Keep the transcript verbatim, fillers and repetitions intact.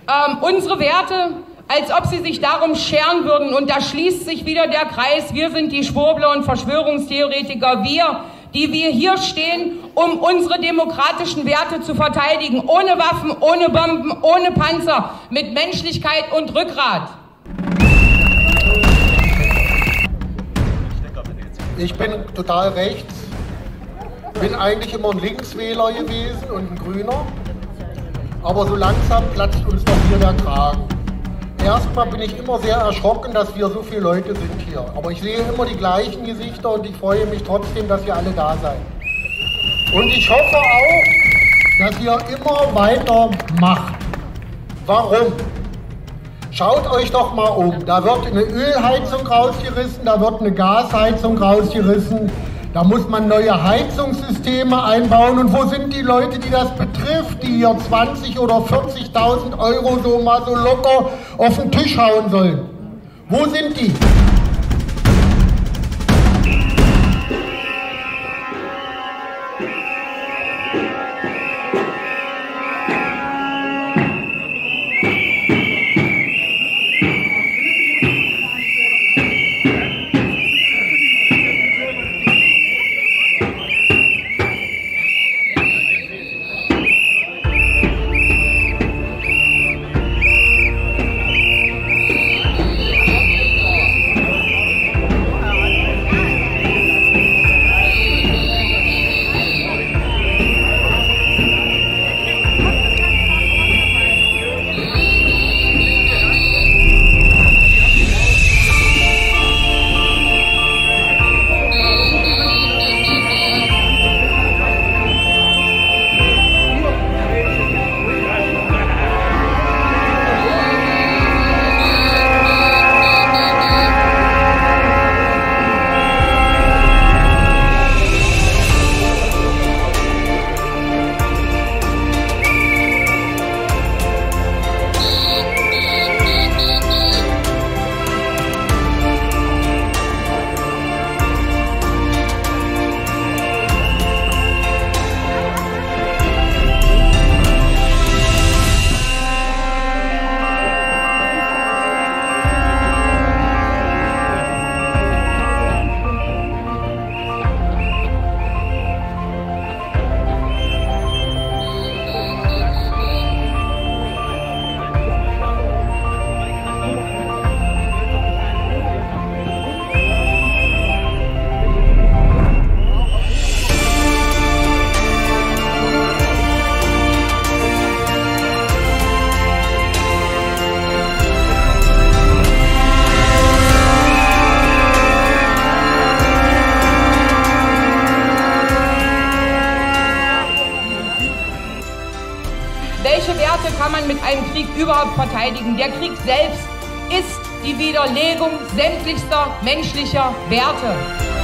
ähm, unsere Werte, als ob sie sich darum scheren würden. Und da schließt sich wieder der Kreis. Wir sind die Schwurbler und Verschwörungstheoretiker. Wir, die wir hier stehen, um unsere demokratischen Werte zu verteidigen. Ohne Waffen, ohne Bomben, ohne Panzer, mit Menschlichkeit und Rückgrat. Ich bin total rechts, bin eigentlich immer ein Linkswähler gewesen und ein Grüner, aber so langsam platzt uns doch hier der Kragen. Erstmal bin ich immer sehr erschrocken, dass wir so viele Leute sind hier, aber ich sehe immer die gleichen Gesichter und ich freue mich trotzdem, dass ihr alle da seid. Und ich hoffe auch, dass ihr immer weiter macht. Warum? Schaut euch doch mal um, da wird eine Ölheizung rausgerissen, da wird eine Gasheizung rausgerissen, da muss man neue Heizungssysteme einbauen. Und wo sind die Leute, die das betrifft, die hier zwanzig oder vierzigtausend Euro so mal so locker auf den Tisch hauen sollen? Wo sind die? Welche Werte kann man mit einem Krieg überhaupt verteidigen? Der Krieg selbst ist die Widerlegung sämtlichster menschlicher Werte.